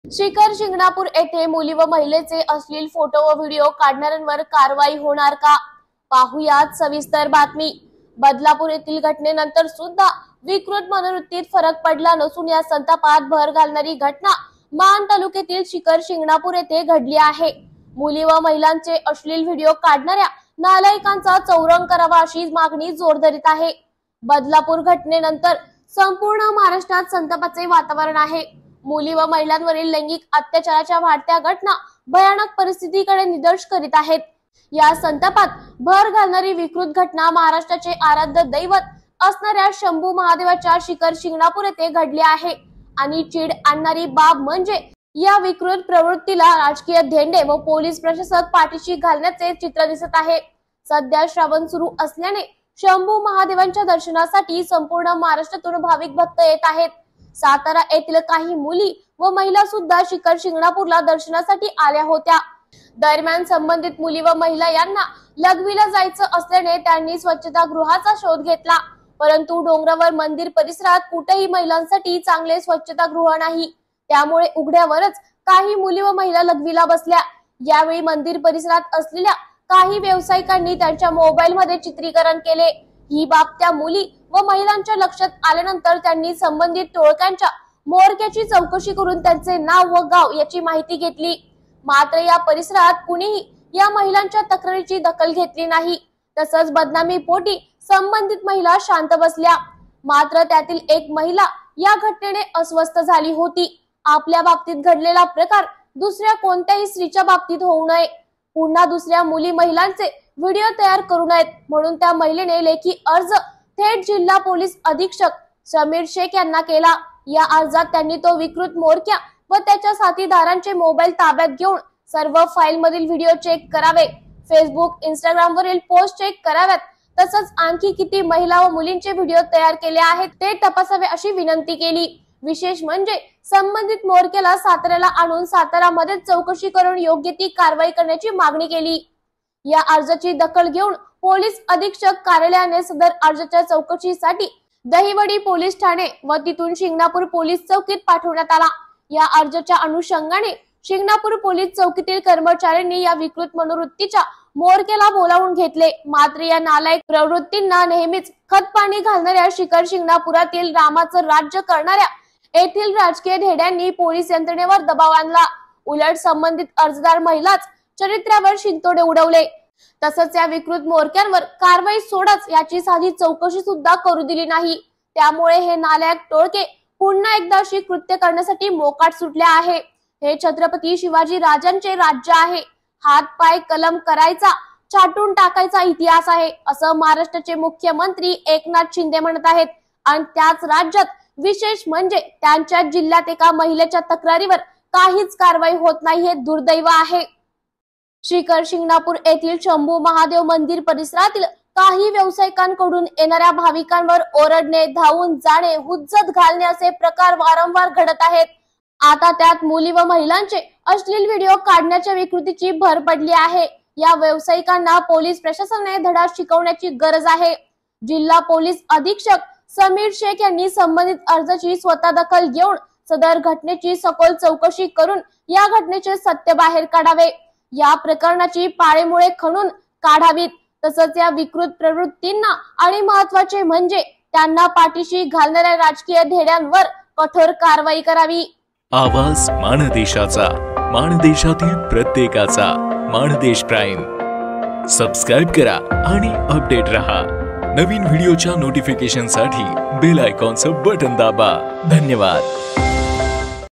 शिखर शिंगणापूर येथे मुली व महिलेचे अश्लील फोटो व व्हिडिओ काढणाऱ्यांवर कारवाई होणार का? पाहुयात सविस्तर बातमी। बदलापूर येथील घटनेनंतर सुद्धा विकृत मनोवृत्तीत फरक पडला नसून या संतापात भर घालणारी घटना मान तालुक्यातील शिखर शिंगणापूर येथे घडली आहे। मुली व महिलांचे अश्लील व्हिडिओ काढणाऱ्या नालायकांचा चौरंग करावा अशी मागणी जोर धरत आहे। बदलापूर घटनेनंतर संपूर्ण महाराष्ट्रात संतापाचे वातावरण आहे। मुली व महिलांवरील लैंगिक अत्याचाराच्या वाढत्या घटना भयानक परिस्थितीकडे निर्देश करीत आहेत। या संतापात भर घालणारी विकृत घटना महाराष्ट्राचे आराध्य दैवत असणाऱ्या शंभू महादेवाच्या शिखर शिंगणापूर येथे घडली आहे आणि चीड आणणारी बाब म्हणजे या विकृत प्रवृत्तीला राजकीय धेंडे व पोलीस प्रशासक पाठीशी घालण्याचे चित्र दिसत आहे। सध्या श्रावण सुरू असल्याने शंभू महादेवांच्या दर्शनासाठी संपूर्ण महाराष्ट्रातून भाविक भक्त येत आहेत। सातारा येथील काही मुली व महिला सुद्धा शिखर शिंगणापूरला दर्शनासाठी आल्या होत्या। दरम्यान संबंधित मुली व महिला यांना लघवीला जायचं असल्याने त्यांनी स्वच्छतागृहाचा शोध घेतला, परंतु डोंगरावर मंदिर परिसरात कुठेही महिलांसाठी चांगले स्वच्छतागृह नाही। त्यामुळे उघड्यावरच काही मुली व महिला लघवीला बसल्या। यावेळी मंदिर परिसरात असलेल्या काही व्यावसायिकांनी त्यांच्या मोबाईल मध्ये चित्रीकरण केले। ही बाब त्या मुली व महिलांच्या लक्षात आल्यानंतर त्यांनी संबंधित टोळक्यांच्या म्होरक्याची चौकशी करून त्यांचे नाव व गाव याची माहिती घेतली। मात्र या परिसरात कुणीही या महिलांच्या तक्रारीची दखल घेतली नाही। तसंच बदनामी पोटी संबंधित महिला शांत बसल्या। मात्र त्यातील एक महिला या घटनेने अस्वस्थ झाली होती। आपल्या बाबतीत घडलेला प्रकार दुसऱ्या कोणत्याही स्त्रीच्या बाबतीत होऊ नये, पुन्हा दुसऱ्या मुली महिलांचे व्हिडिओ तयार करू नयेत म्हणून त्या महिलेने लेखी अर्ज थेट जिल्हा पोलीस अधीक्षक समीर शेख यांना केला। या अर्जात त्यांनी तो विकृत म्होरक्या व त्याच्या साथीदारांचे मोबाईल ताब्यात घेऊन सर्व फाईल मधील व्हिडिओ चेक करावे, फेसबुक, इंस्टाग्राम वरील पोस्ट चेक कराव्यात, तसंच आणखी किती महिला व मुलींचे व्हिडिओ तयार केले आहेत ते तपासावे अशी विनंती केली। विशेष म्हणजे संबंधित म्होरक्याला साताऱ्याला आणून सातारामध्ये चौकशी करून योग्य ती कारवाई करण्याची मागणी केली। या अर्जाची दखल घेऊन पोलीस अधीक्षक कार्यालयाने सदर अर्जाच्या चौकशीसाठी दहिवडी पोलीस ठाणे व तिथून शिंगणापूर पोलीस चौकीत पाठवण्यात आला। या अर्जाच्या अनुषंगाने शिंगणापूर पोलीस चौकीतील कर्मचाऱ्यांनी या विकृत मनोवृत्तीच्या म्होरक्याला बोलावून घेतले। मात्र या नालायक प्रवृत्तींना नेहमीच खतपाणी घालणाऱ्या शिखर शिंगणापुरातील रामाचं राज्य करणाऱ्या येथील राजकीय धेड्यांनी पोलीस यंत्रणेवर दबाव आणला। उलट संबंधित अर्जदार महिलाच चरित्र्यावर शिंतोडे उडवले। तसंच या विकृत म्होरक्यांवर कारवाई सोडच याची साधी चौकशी सुद्धा करू दिली नाही। त्यामुळे हे नालायक टोळके पुन्हा एकदा अशी कृत्य करण्यासाठी मोकाट सुटले आहे। हे छत्रपती शिवाजी राजांचे राज्य आहे। हात पाय कलम करायचा, छाटून टाकायचा इतिहास आहे असं महाराष्ट्राचे मुख्यमंत्री एकनाथ शिंदे म्हणत आहेत। आणि त्याच राज्यात विशेष म्हणजे त्यांच्या जिल्ह्यात एका महिलेच्या तक्रारीवर काहीच कारवाई होत नाही, हे दुर्दैव आहे। शिखर शिंगणापूर येथील शंभू महादेव मंदिर परिसरातील काही व्यावसायिकांकडून येणाऱ्या भाविकांवर ओरडणे, धावून जाणे, हुज्जत घालणे असे प्रकार वारंवार घडत आहेत। आता त्यात मुली व महिलांचे अश्लील व्हिडिओ काढण्याच्या विकृतीची भर पडली आहे। या व्यावसायिकांना पोलीस प्रशासनाने धडा शिकवण्याची गरज आहे। जिल्हा पोलीस अधीक्षक समीर शेख यांनी संबंधित अर्जाची स्वतः दखल घेऊन सदर घटनेची सखोल चौकशी करून या घटनेचे सत्य बाहेर काढावे। या प्रकरणाची पाळेमुळे खणून काढावीत। तसंच या विकृत प्रवृत्तींना आणि महत्त्वाचे म्हणजे त्यांना पाठीशी घालणाऱ्या राजकीय धेड्यांवर कठोर कारवाई करावी। आवाज माणदेशाचा, माणदेशातील प्रत्येकाचा, माणदेश प्राईम। सबस्क्राइब करा आणि अपडेट रहा। नवीन व्हिडिओच्या नोटिफिकेशनसाठी बेल आयकॉनचं बटन दाबा। धन्यवाद।